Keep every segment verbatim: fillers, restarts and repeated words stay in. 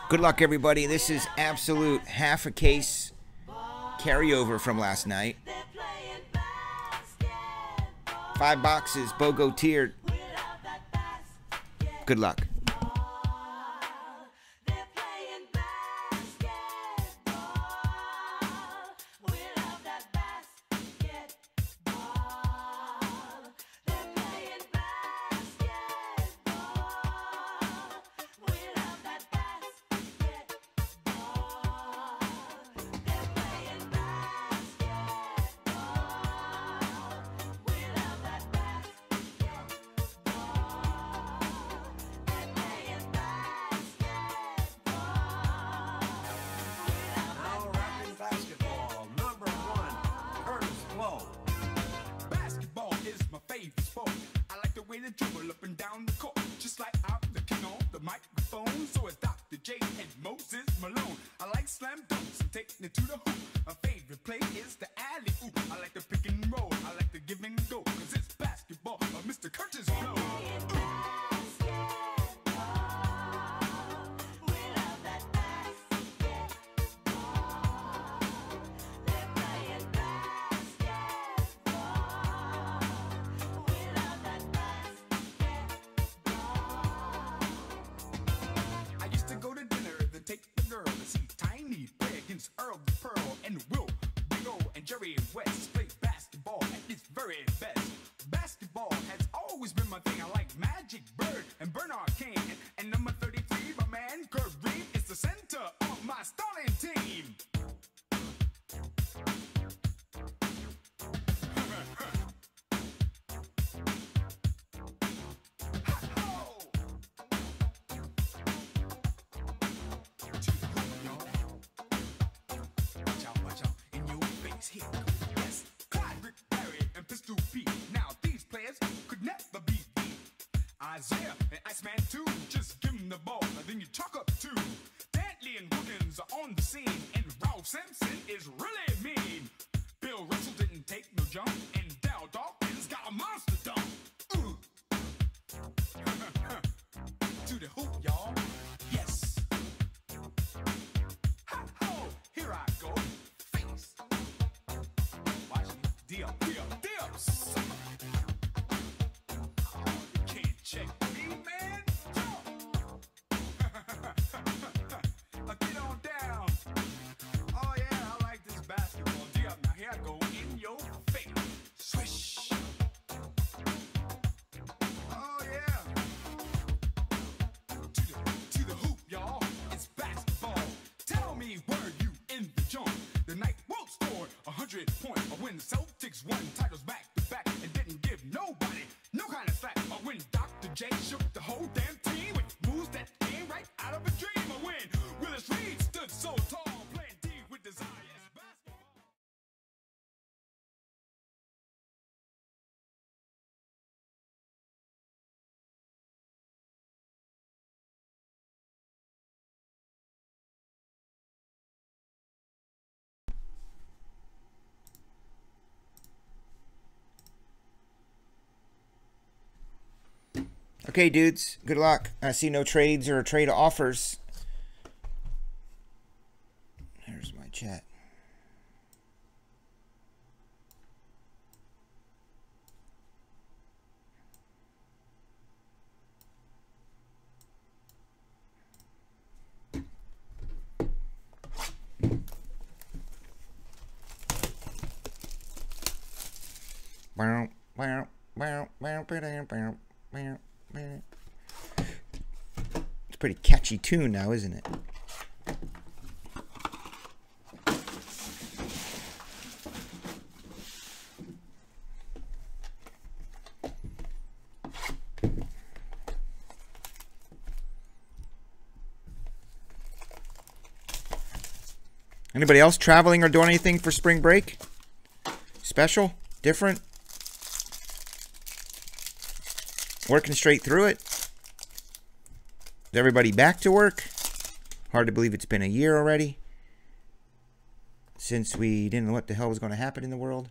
Good luck, everybody. This is absolute half a case carryover from last night. Five boxes, BOGO tiered. Good luck. Dribble up and down the court, just like I'm looking on the microphone. So it's Doctor J and Moses Malone. I like slam dunks and taking it to the hoop. My favorite play is the alley oop. I like the pick and roll, I like the give and go, cause it's basketball of Mister Curtis Blow. Earl Pearl and Will Big O and Jerry West play basketball at its very best. Basketball has always been my thing. I like Magic Bird and Bernard King. And, and number thirty-three, my man Kurt Reed is the center of my starting team. Here goes yes, Clyde, Rick Barry, and Pistol Pete. Now these players could never be beat. Isaiah and Iceman too, just give them the ball, and then you chalk up two. Dantley and Wilkins are on the scene, and Ralph Simpson is really mean. Bill Russell didn't take no jump, and Dal Dawkins got a monster dunk. Ooh. To the hoop, y'all. Yes. Ha-ho, here I go. Face. Deal, deal, deal, sucker. Oh, you can't check me, man. Get on down. Oh, yeah, I like this basketball. Deal, now here I go in your face. Swish. Oh, yeah. To the, to the hoop, y'all. It's basketball. Tell me, were you in the joint? The night Wolves scored a hundred points. Or when the Celtics won titles back to back and didn't give nobody no kind of slack. Or when Doctor J shook the whole damn team with moves that came right out of a dream. Or when Willis Reed stood so tall, playing D with desire. Yes, basketball. Okay, dudes. Good luck. I see no trades or trade offers. There's my chat. Wow, wow, wow, wow, wow, wow. It's a pretty catchy tune now, isn't it? Anybody else traveling or doing anything for spring break? Special? Different? Working straight through it? Is everybody back to work? Hard to believe it's been a year already since we didn't know what the hell was going to happen in the world.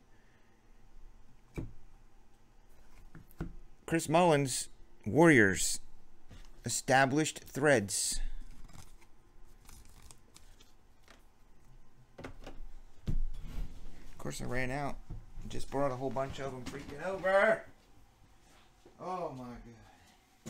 Chris Mullins, Warriors, established threads. course, I ran out. Just brought a whole bunch of them freaking over. Oh my god.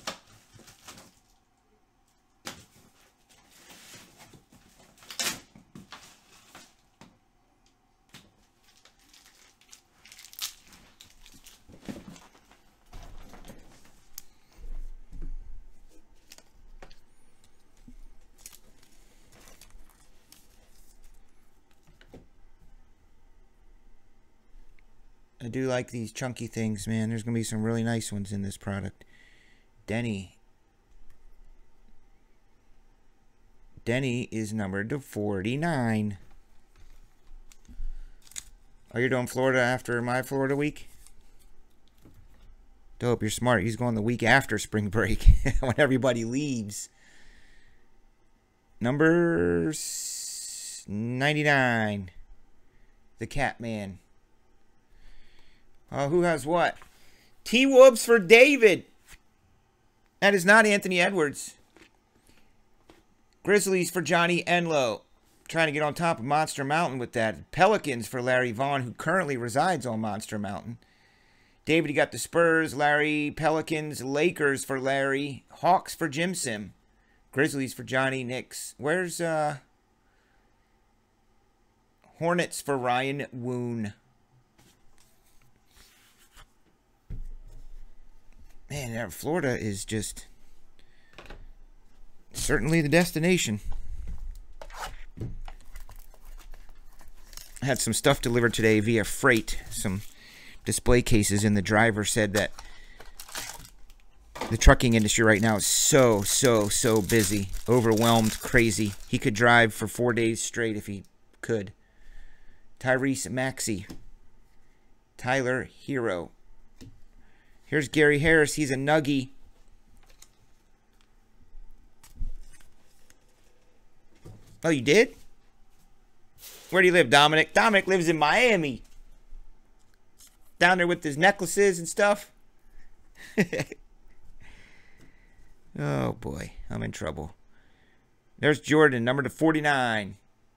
I do like these chunky things, man. There's going to be some really nice ones in this product. Denny. Denny is numbered to forty-nine. Oh, you're doing Florida after my Florida week? Dope, you're smart. He's going the week after spring break when everybody leaves. Number ninety-nine. The Catman. Uh, who has what? T-Wubs for David. That is not Anthony Edwards. Grizzlies for Johnny Enlow. Trying to get on top of Monster Mountain with that. Pelicans for Larry Vaughn, who currently resides on Monster Mountain. David, you got the Spurs. Larry, Pelicans. Lakers for Larry. Hawks for Jim Sim. Grizzlies for Johnny. Knicks. Where's, uh... Hornets for Ryan Woon. Man, Florida is just certainly the destination. I had some stuff delivered today via freight. Some display cases, and the driver said that the trucking industry right now is so, so, so busy. Overwhelmed, crazy. He could drive for four days straight if he could. Tyrese Maxey. Tyler Hero. Here's Gary Harris. He's a Nuggie. Oh, you did? Where do you live, Dominic? Dominic lives in Miami. Down there with his necklaces and stuff. Oh, boy. I'm in trouble. There's Jordan, number to forty-nine.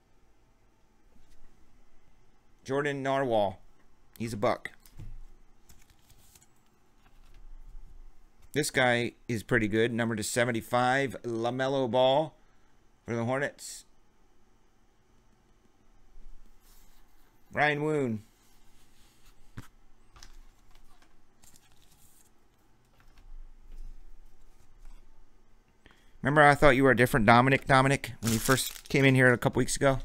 Jordan Narwhal. He's a buck. This guy is pretty good. Number to seventy-five, LaMelo Ball for the Hornets. Ryan Woon. Remember I thought you were a different Dominic, Dominic, when you first came in here a couple weeks ago?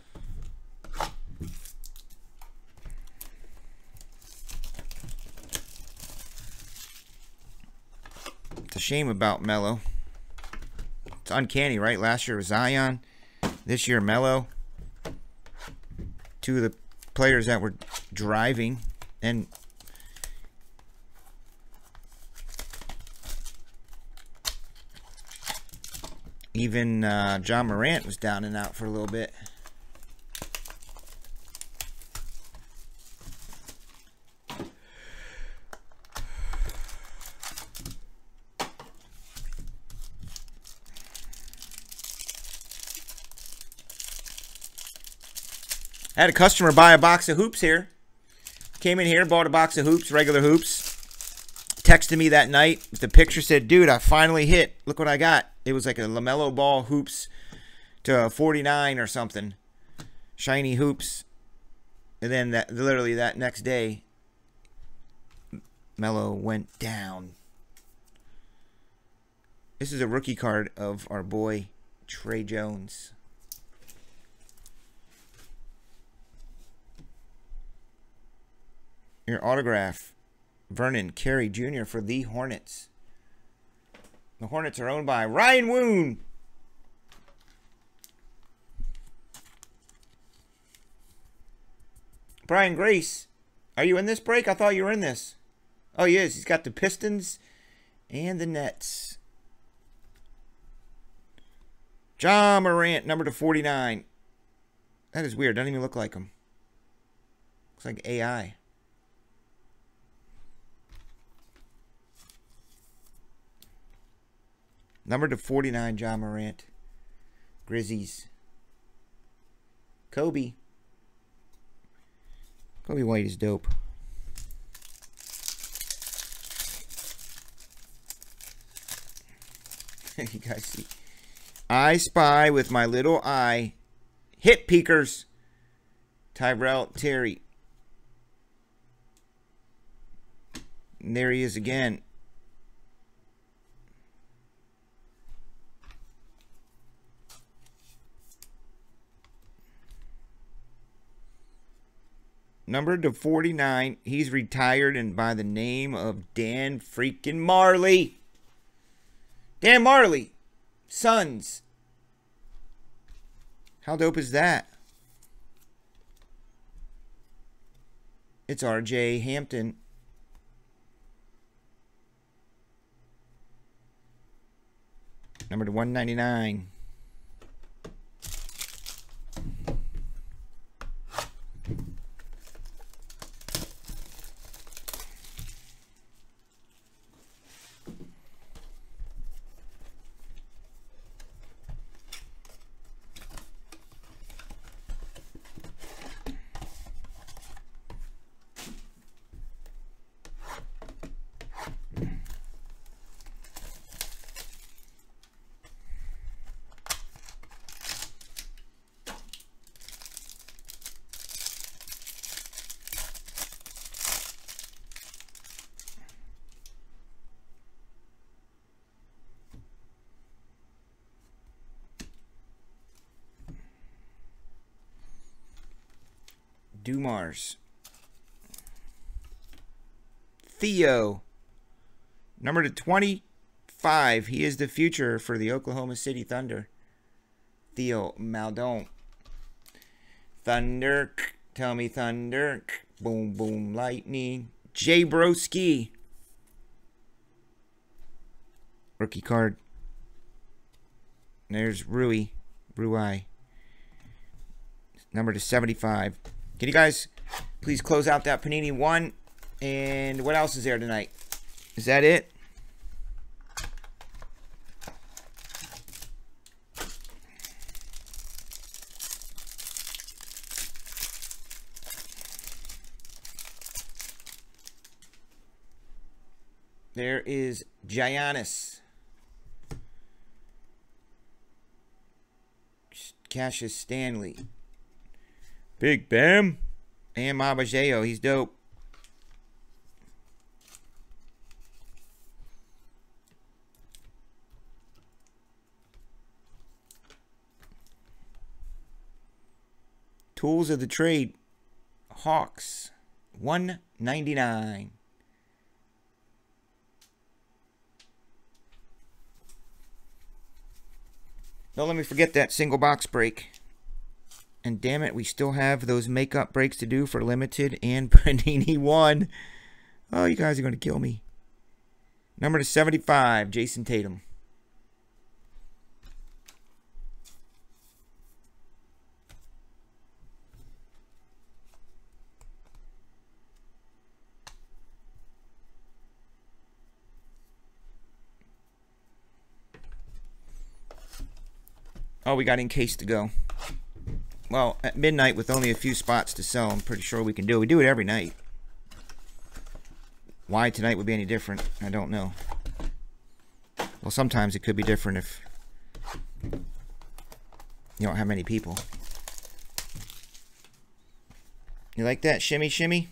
It's a shame about Melo. It's uncanny, right? Last year was Zion. This year, Melo. Two of the players that were driving. And even uh, John Morant was down and out for a little bit. I had a customer buy a box of hoops here. Came in here, bought a box of hoops, regular hoops. Texted me that night. The picture said, dude, I finally hit. Look what I got. It was like a LaMelo Ball hoops to forty-nine or something. Shiny hoops. And then that literally that next day, Melo went down. This is a rookie card of our boy Trey Jones. Your autograph, Vernon Carey Junior for the Hornets. The Hornets are owned by Ryan Woon. Brian Grace, are you in this break? I thought you were in this. Oh, he is. He's got the Pistons and the Nets. John Morant, number to forty-nine. That is weird. Doesn't even look like him. Looks like A I. Number to forty-nine, John Morant. Grizzlies. Kobe. Kobe White is dope. You guys see. I spy with my little eye. Hit peekers. Tyrell Terry. And there he is again. Number to forty-nine. He's retired and by the name of Dan freaking Marley. Dan Marley. Suns. How dope is that? It's R J Hampton. Number to one ninety-nine. Dumars. Theo. Number to twenty-five. He is the future for the Oklahoma City Thunder. Theo Maldon. Thunder. Tell me Thunder. Boom, boom, lightning. Jay Broski. Rookie card. There's Rui. Rui. Number to seventy-five. Can you guys please close out that Panini one? And what else is there tonight? Is that it? There is Giannis. Cassius Stanley. Big Bam. And Mabajeo. He's dope. Tools of the trade. Hawks. one ninety-nine. Don't let me forget that single box break. And damn it, we still have those makeup breaks to do for Limited and Panini one. Oh, you guys are going to kill me. Number to seventy-five, Jason Tatum. Oh, we got in case to go. Well, at midnight with only a few spots to sell, I'm pretty sure we can do it. We do it every night. Why tonight would be any different, I don't know. Well, sometimes it could be different if you don't have many people. You like that? Shimmy, shimmy?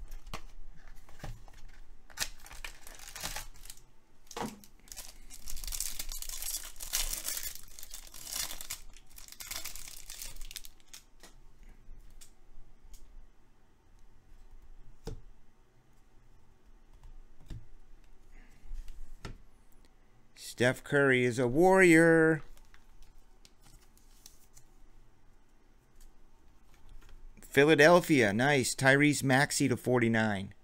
Steph Curry is a warrior. Philadelphia, nice. Tyrese Maxey to forty-nine.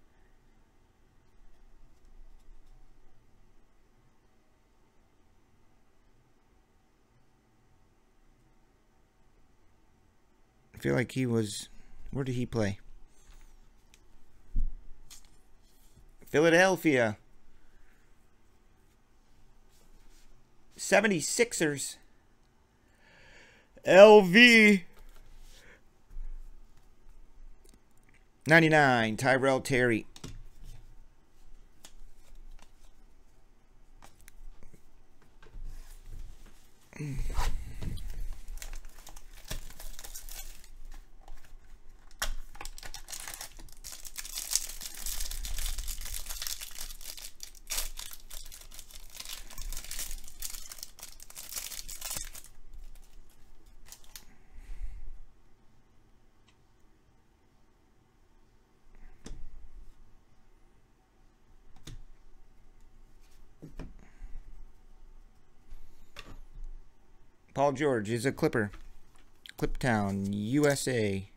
I feel like he was... Where did he play? Philadelphia. seventy-sixers. L V. ninety-nine, Tyrell Terry. Paul George is a Clipper. Cliptown, U S A.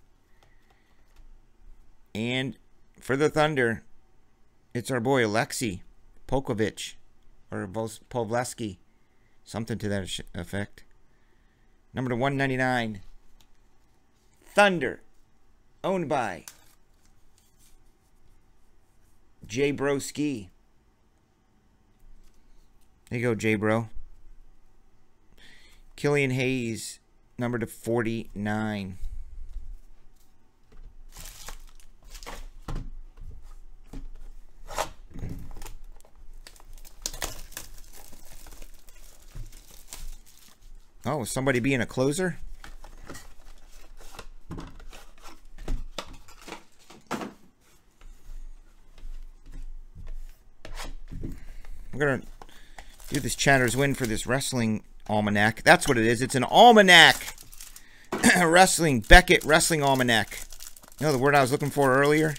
And for the Thunder, it's our boy Alexei Pokovich, or Povlesky, something to that effect. Number to one ninety-nine. Thunder, owned by Jay Broski. There you go, Jay Bro. Killian Hayes, number to forty-nine. Oh, somebody being a closer? We're going to do this Chatter's win for this wrestling almanac. That's what it is. It's an almanac. Wrestling. Beckett Wrestling Almanac. You know the word I was looking for earlier?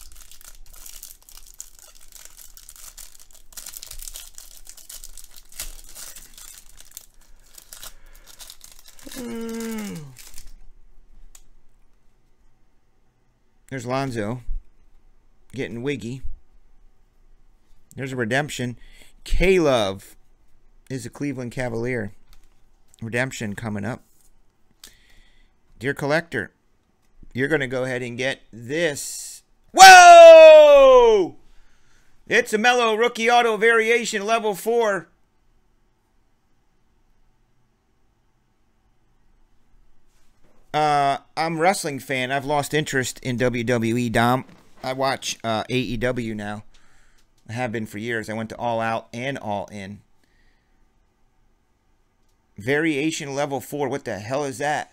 There's Lonzo. Getting wiggy. There's a redemption. K-Love is a Cleveland Cavalier. Redemption coming up. Dear collector, you're going to go ahead and get this. Whoa! It's a Melo Rookie Auto Variation Level four. Uh, I'm a wrestling fan. I've lost interest in W W E, Dom. I watch uh, A E W now. I have been for years. I went to All Out and All In. Variation level four. What the hell is that?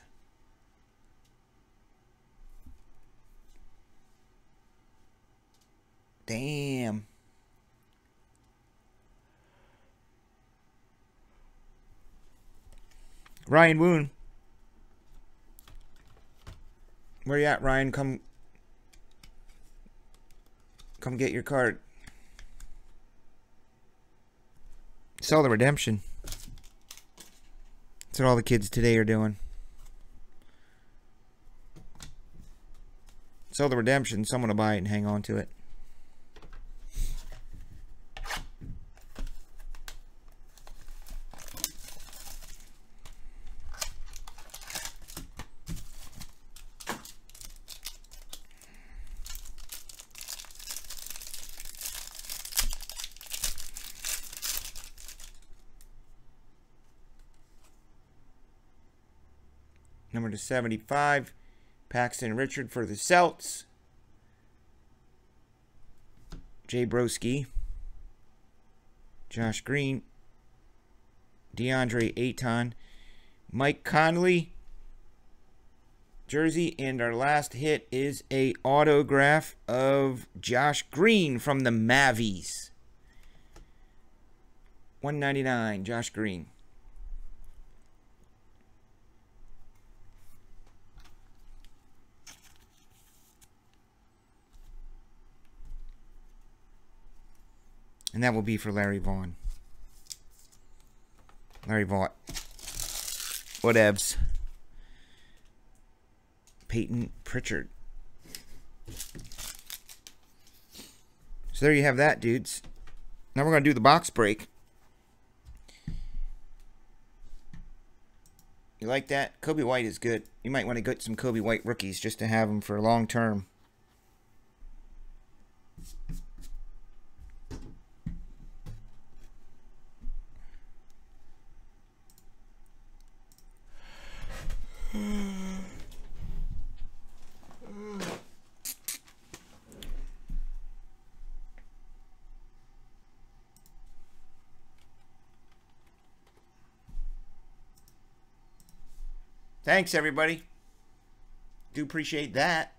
Damn. Ryan Woon. Where you at, Ryan? Come Come get your card. Sell the redemption. That's what all the kids today are doing. Sell the redemption. Someone will buy it and hang on to it. Number to seventy-five, Paxton Richard for the Celts. Jay Broski. Josh Green. DeAndre Ayton. Mike Conley. Jersey. And our last hit is a autograph of Josh Green from the Mavies. one ninety-nine, Josh Green. And that will be for Larry Vaughn. Larry Vaughn. Whatevs. Peyton Pritchard. So there you have that, dudes. Now we're going to do the box break. You like that? Kobe White is good. You might want to get some Kobe White rookies just to have them for long term. Thanks, everybody. Do appreciate that.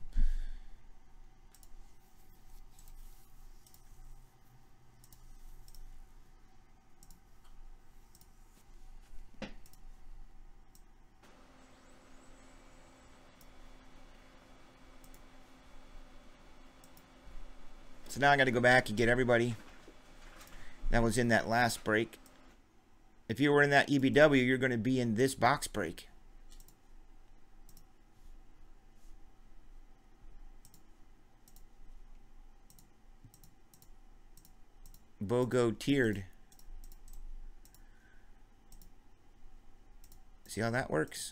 So now I got to go back and get everybody that was in that last break. If you were in that E B W, you're going to be in this box break. BOGO tiered. See how that works?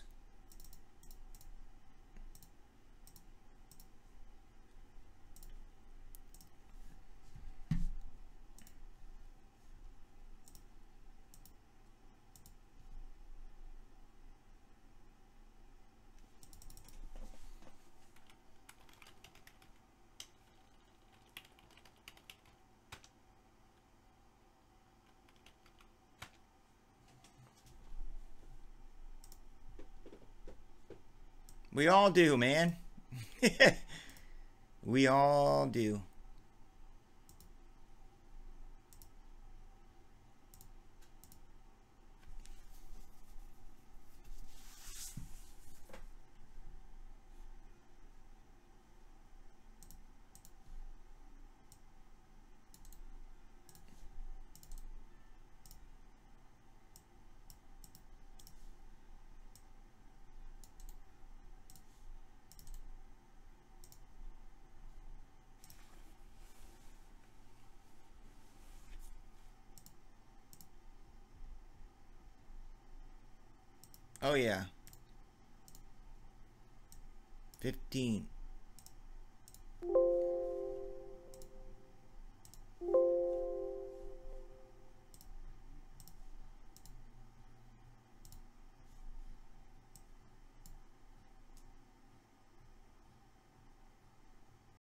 We all do, man. We all do. Oh, yeah. fifteen.